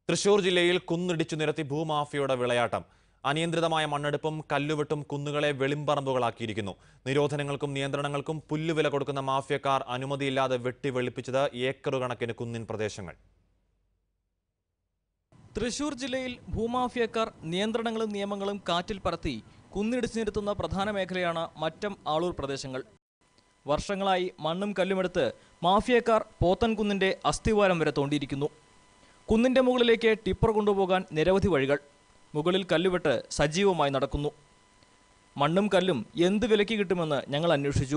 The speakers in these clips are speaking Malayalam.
തൃശൂർ ജില്ലയിൽ കുന്നിടിച്ചു നിരത്തി ഭൂമാഫിയയുടെ വിളയാട്ടം. അനിയന്ത്രിതമായ മണ്ണെടുപ്പും കല്ലുവെട്ടും കുന്നുകളെ വെളിമ്പറമ്പുകളാക്കിയിരിക്കുന്നു. നിരോധനങ്ങൾക്കും നിയന്ത്രണങ്ങൾക്കും പുല്ലുവില കൊടുക്കുന്ന മാഫിയക്കാർ അനുമതിയില്ലാതെ വെട്ടി വെളുപ്പിച്ചത് ഏക്കർ കണക്കിന് കുന്നിൻ പ്രദേശങ്ങൾ. തൃശൂർ ജില്ലയിൽ ഭൂമാഫിയക്കാർ നിയന്ത്രണങ്ങളും നിയമങ്ങളും കാറ്റിൽ പറത്തി കുന്നിടിച്ചു നിരത്തുന്ന പ്രധാന മേഖലയാണ് മറ്റം ആളൂർ പ്രദേശങ്ങൾ. വർഷങ്ങളായി മണ്ണും കല്ലുമെടുത്ത് മാഫിയക്കാർ പോത്തൻകുന്നിന്റെ അസ്ഥിവാരം വരെ തോണ്ടിയിരിക്കുന്നു. കുന്നിന്റെ മുകളിലേക്ക് ടിപ്പർ കൊണ്ടുപോകാൻ നിരവധി വഴികൾ. മുകളിൽ കല്ലുവെട്ട് സജീവമായി നടക്കുന്നു. മണ്ണും കല്ലും എന്ത് വിലയ്ക്ക് കിട്ടുമെന്ന് ഞങ്ങൾ അന്വേഷിച്ചു.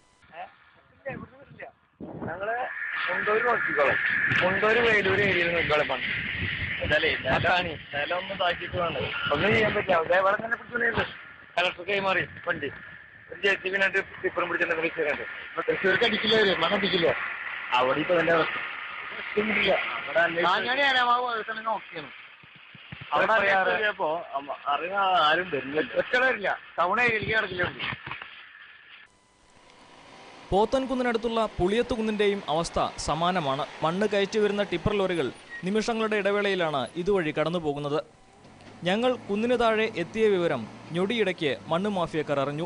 പോത്തൻകുന്നിനടുത്തുള്ള പുളിയത്തുകുന്നിന്റെയും അവസ്ഥ സമാനമാണ്. മണ്ണ് കയറ്റി വരുന്ന ടിപ്പർ ലോറികൾ നിമിഷങ്ങളുടെ ഇടവേളയിലാണ് ഇതുവഴി കടന്നുപോകുന്നത്. ഞങ്ങൾ കുന്നിന് താഴെ എത്തിയ വിവരം ഞൊടിയിടയ്ക്ക് മണ്ണ് മാഫിയക്കാർ അറിഞ്ഞു.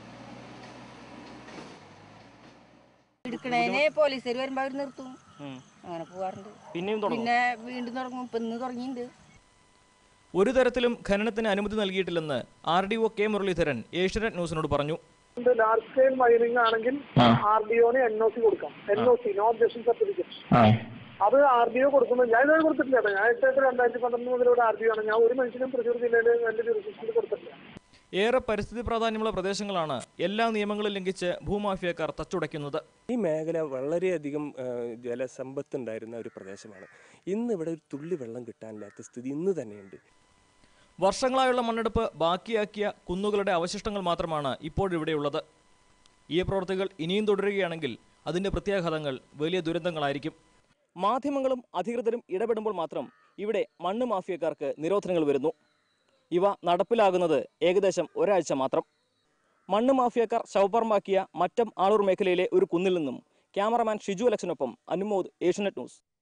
പോലീസുകാർ വരുമ്പോ അവർ നിർത്തും. അങ്ങനെ പോകാറുണ്ട്. പിന്നെ വീണ്ടും തുടങ്ങും. ഇന്ന് തുടങ്ങിയിട്ടുണ്ട്. ഒരു തരത്തിലും ഖനനത്തിന് അനുമതി നൽകിയിട്ടില്ലെന്ന് RDO കെ മുരളീധരൻ ഏഷ്യാനെറ്റ് ന്യൂസിനോട് പറഞ്ഞു. ലാർജ് സ്കെയിൽ മൈനിങ് ആണെങ്കിൽ RDOന് NOC കൊടുക്കാം. NOC no objection certificate. അത് RDO കൊടുക്കുമ്പോൾ ഞാൻ ഇതുവരെ കൊടുത്തിട്ടില്ല. ഞാൻ 2012 മുതലൂടെ RDO ആണ്. ഞാൻ ഒരു മനുഷ്യനും തൃശ്ശൂർ ജില്ലയിൽ എന്റെ ജുറിസ്ഡിക്ഷനിൽ കൊടുത്തിട്ടില്ല. ഏറെ പരിസ്ഥിതി പ്രാധാന്യമുള്ള പ്രദേശങ്ങളാണ് എല്ലാ നിയമങ്ങളും ലംഘിച്ച് ഭൂമാഫിയക്കാർ തച്ചുടയ്ക്കുന്നത്. ഈ മേഖല വളരെയധികം ജലസമ്പത്ത് ഉണ്ടായിരുന്ന ഒരു പ്രദേശമാണ്. ഇന്ന് ഇവിടെ ഒരു തുള്ളി വെള്ളം കിട്ടാനില്ലാത്ത സ്ഥിതി ഇന്ന് തന്നെയുണ്ട്. വർഷങ്ങളായുള്ള മണ്ണെടുപ്പ് ബാക്കിയാക്കിയ കുന്നുകളുടെ അവശിഷ്ടങ്ങൾ മാത്രമാണ് ഇപ്പോഴിവിടെയുള്ളത്. ഈ പ്രവൃത്തികൾ ഇനിയും തുടരുകയാണെങ്കിൽ അതിൻ്റെ പ്രത്യാഘാതങ്ങൾ വലിയ ദുരന്തങ്ങളായിരിക്കും. മാധ്യമങ്ങളും അധികൃതരും ഇടപെടുമ്പോൾ മാത്രം ഇവിടെ മണ്ണ് മാഫിയക്കാർക്ക് നിരോധനങ്ങൾ വരുന്നു. ഇവ നടപ്പിലാകുന്നത് ഏകദേശം ഒരാഴ്ച മാത്രം. മണ്ണ് മാഫിയക്കാർ ശവപ്പറമ്പാക്കിയ മറ്റം ആളൂർ മേഖലയിലെ ഒരു കുന്നിൽ നിന്നും ക്യാമറമാൻ ഷിജു അലക്സിനൊപ്പം അനുമോദ്, ഏഷ്യാനെറ്റ് ന്യൂസ്.